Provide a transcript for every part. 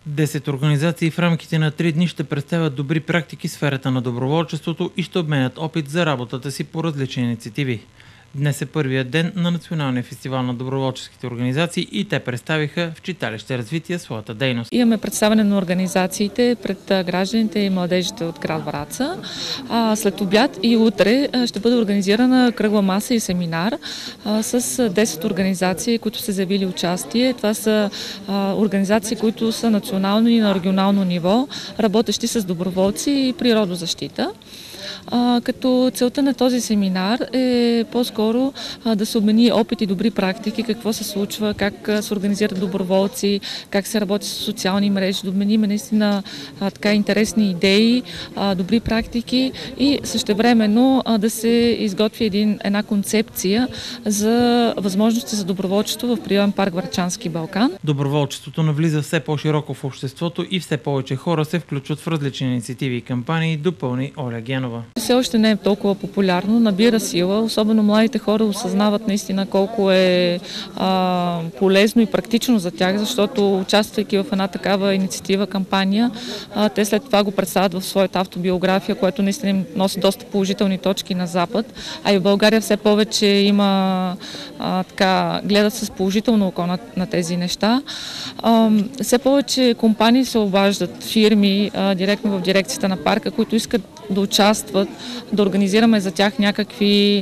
10 организации в рамките на 3 дни ще представят добри практики в сферата на доброволчеството и ще обменят опит за работата си по различни инициативи. Днес е първият ден на Националния фестивал на доброволческите организации и те представиха в читалище Развитие своята дейност. Имаме представяне на организациите пред гражданите и младежите от град Враца. След обяд и утре ще бъде организирана кръгла маса и семинар с 10 организации, които са заявили участие. Това са организации, които са национално и на регионално ниво, работещи с доброволци и природозащита. Като целта на този семинар е по-скоро да се обмени опит и добри практики, какво се случва, как се организират доброволци, как се работи с социални мрежи, да обменим наистина така интересни идеи, добри практики и същевременно да се изготви една концепция за възможности за доброволчество в природен парк Врачански Балкан. Доброволчеството навлиза все по-широко в обществото и все повече хора се включват в различни инициативи и кампании, допълни Оля Генова. Все още не е толкова популярно, набира сила, особено младите хора осъзнават наистина колко е полезно и практично за тях, защото участвайки в една такава инициатива, кампания, те след това го представят в своята автобиография, което наистина им носи доста положителни точки на Запад, а и в България все повече има гледат с положително око на тези неща. Все повече компании се обаждат, фирми, директно в дирекцията на парка, които искат да участват, да организираме за тях някакви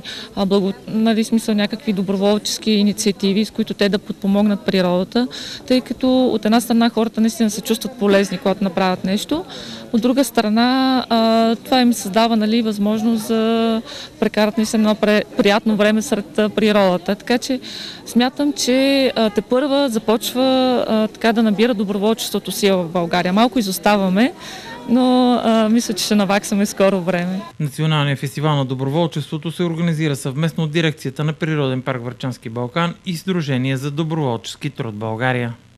някакви доброволчески инициативи, с които те да подпомогнат природата, тъй като от една страна хората наистина се чувстват полезни, когато направят нещо, от друга страна това им създава възможност да прекарат наистина едно приятно време сред природата. Така че смятам, че тепърва започва да набира доброволчеството сила в България. Малко изоставаме, но мисля, че ще наваксаме скоро време. Националният фестивал на доброволчеството се организира съвместно от дирекцията на Природен парк Врачански Балкан и Сдружение за доброволчески труд България.